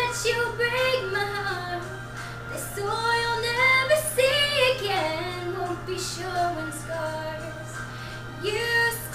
that you'll break my heart. This soul you'll never see again won't be showing scars. You